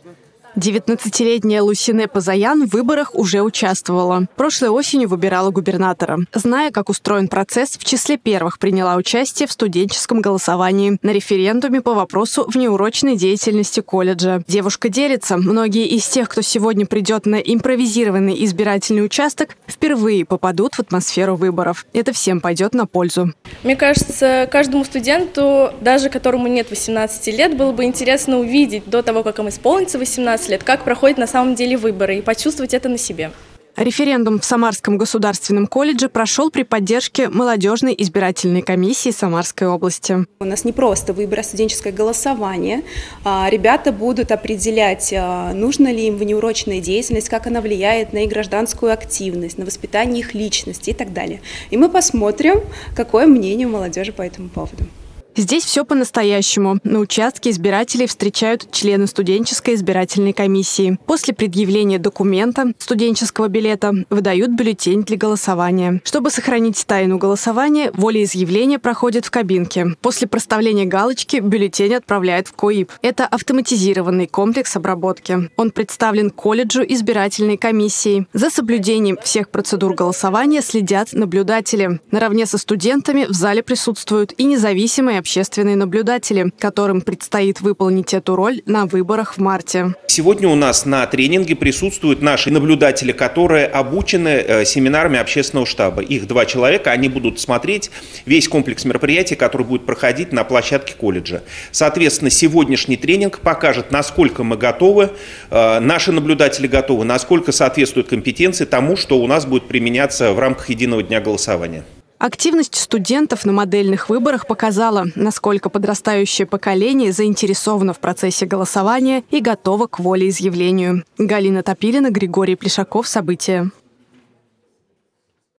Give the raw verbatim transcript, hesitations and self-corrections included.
девятнадцатилетняя Лусине Пазаян в выборах уже участвовала. Прошлой осенью выбирала губернатора. Зная, как устроен процесс, в числе первых приняла участие в студенческом голосовании на референдуме по вопросу внеурочной деятельности колледжа. Девушка делится: многие из тех, кто сегодня придет на импровизированный избирательный участок, впервые попадут в атмосферу выборов. Это всем пойдет на пользу. Мне кажется, каждому студенту, даже которому нет восемнадцати лет, было бы интересно увидеть до того, как им исполнится восемнадцать лет, как проходят на самом деле выборы, и почувствовать это на себе. Референдум в Самарском государственном колледже прошел при поддержке молодежной избирательной комиссии Самарской области. У нас не просто выбор, а студенческое голосование. Ребята будут определять, нужна ли им внеурочная деятельность, как она влияет на их гражданскую активность, на воспитание их личности и так далее. И мы посмотрим, какое мнение у молодежи по этому поводу. Здесь все по-настоящему. На участке избирателей встречают члены студенческой избирательной комиссии. После предъявления документа, студенческого билета, выдают бюллетень для голосования. Чтобы сохранить тайну голосования, волеизъявление проходит в кабинке. После проставления галочки бюллетень отправляют в КОИП. Это автоматизированный комплекс обработки. Он представлен колледжу избирательной комиссии. За соблюдением всех процедур голосования следят наблюдатели. Наравне со студентами в зале присутствуют и независимые общественные наблюдатели, которым предстоит выполнить эту роль на выборах в марте. Сегодня у нас на тренинге присутствуют наши наблюдатели, которые обучены семинарами общественного штаба. Их два человека, они будут смотреть весь комплекс мероприятий, который будет проходить на площадке колледжа. Соответственно, сегодняшний тренинг покажет, насколько мы готовы, наши наблюдатели готовы, насколько соответствуют компетенции тому, что у нас будет применяться в рамках единого дня голосования. Активность студентов на модельных выборах показала, насколько подрастающее поколение заинтересовано в процессе голосования и готово к волеизъявлению. Галина Топилина, Григорий Плешаков. События.